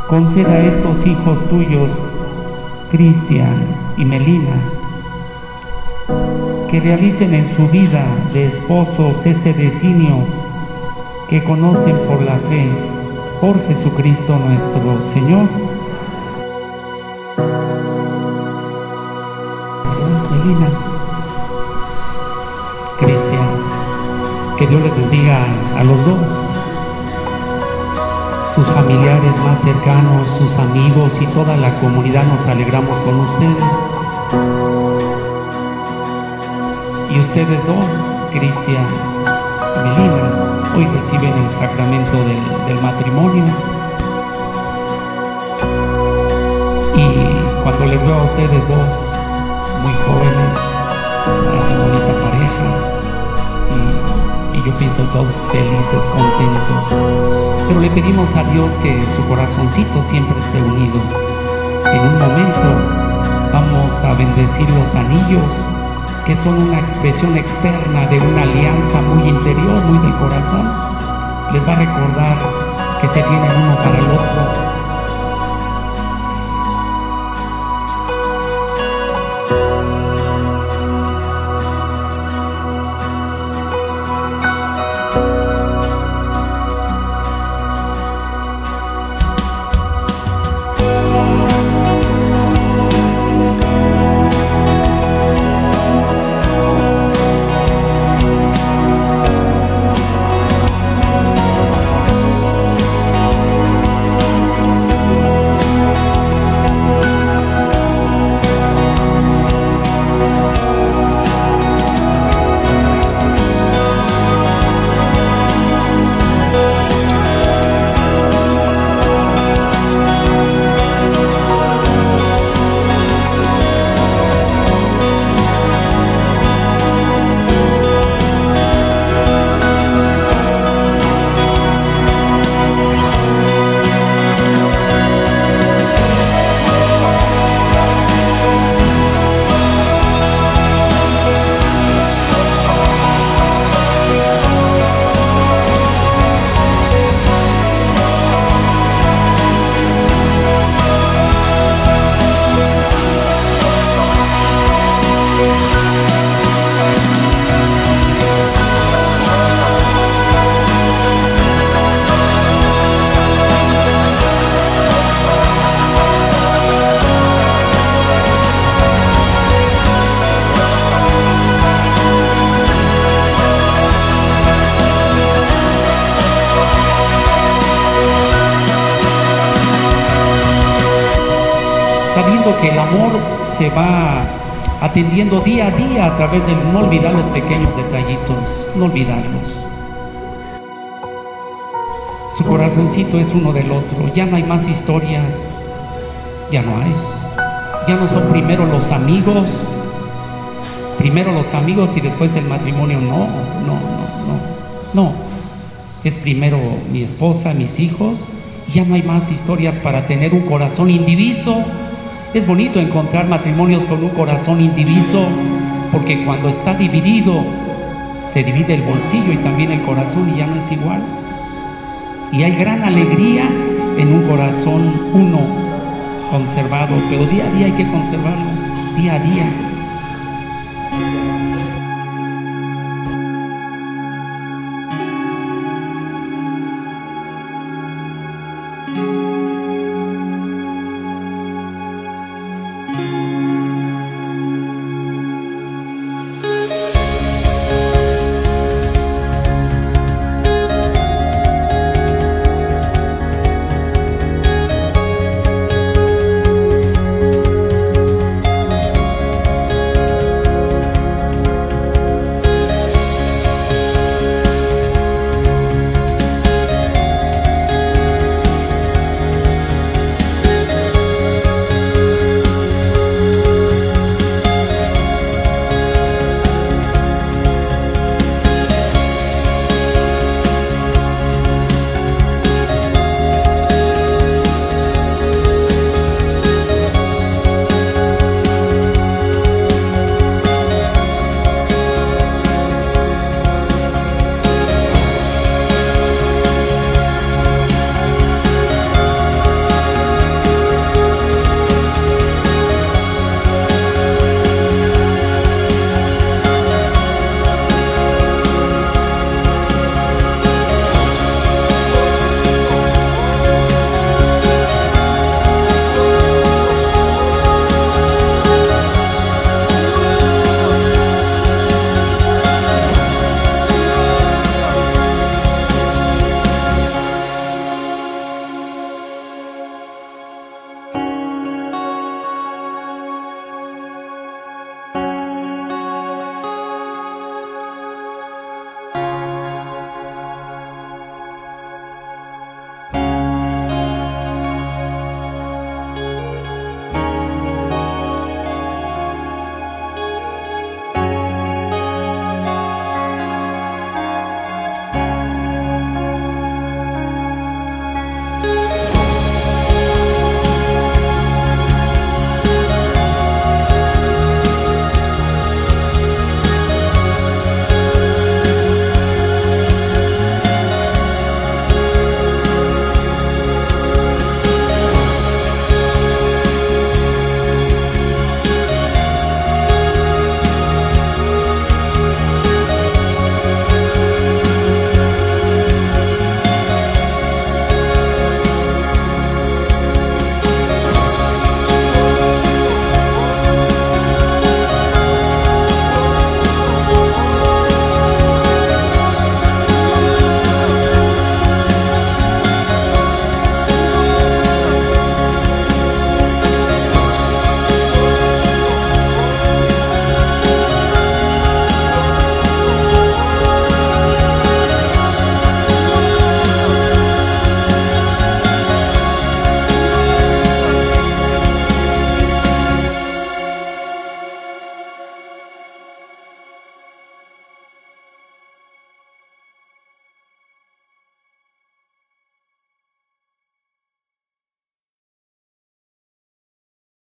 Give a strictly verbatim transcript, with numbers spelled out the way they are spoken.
conceda a estos hijos tuyos, Cristian y Melina, que realicen en su vida de esposos este designio que conocen por la fe, por Jesucristo nuestro Señor. Melina, Cristian, que Dios les bendiga a los dos, sus familiares más cercanos, sus amigos y toda la comunidad. Nos alegramos con ustedes. Y ustedes dos, Cristian y Melina, hoy reciben el sacramento del, del matrimonio. Y cuando les veo a ustedes dos, muy jóvenes, hacen bonita pareja, y, y yo pienso todos felices, contentos. Pero le pedimos a Dios que su corazoncito siempre esté unido. En un momento vamos a bendecir los anillos, que son una expresión externa de una alianza muy interior, muy del corazón. Les va a recordar que se tienen uno para el otro. Sabiendo que el amor se va atendiendo día a día a través de no olvidar los pequeños detallitos, no olvidarlos. Su corazoncito es uno del otro, ya no hay más historias, ya no hay. Ya no son primero los amigos, primero los amigos y después el matrimonio. No, no, no, no, no. Es primero mi esposa, mis hijos, y ya no hay más historias para tener un corazón indiviso. Es bonito encontrar matrimonios con un corazón indiviso, porque cuando está dividido se divide el bolsillo y también el corazón, y ya no es igual. Y hay gran alegría en un corazón uno, conservado, pero día a día hay que conservarlo, día a día.